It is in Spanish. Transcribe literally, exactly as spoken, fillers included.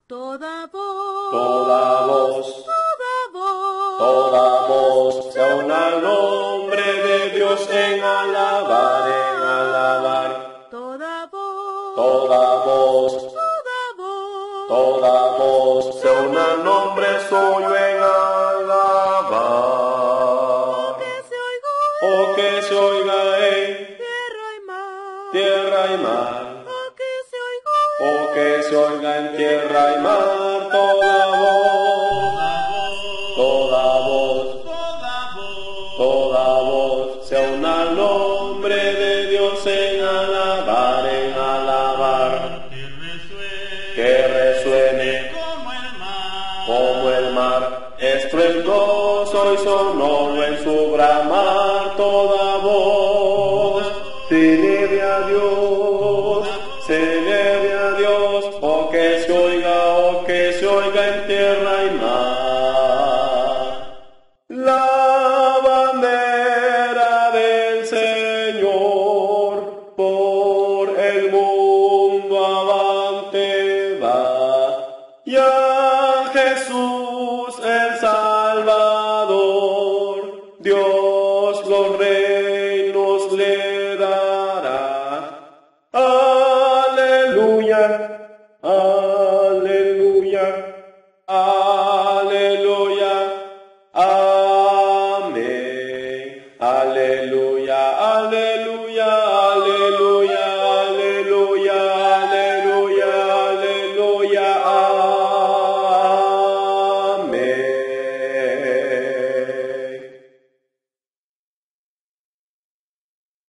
Toda voz, toda voz, toda voz, toda voz, se una al nombre de Dios en alabar, en alabar. toda voz, Toda voz, toda voz, toda voz, se una al nombre suyo en alabar. que se oiga Oh, que se oiga en tierra y mar, tierra y mar. oh, que se oiga Oh, que se oiga en tierra y mar toda voz, toda voz, toda voz, se una al nombre de Dios en alabar, en alabar, que resuene como el mar, estruendoso y sonoro en su bramar, toda voz, celebe a Dios, celebe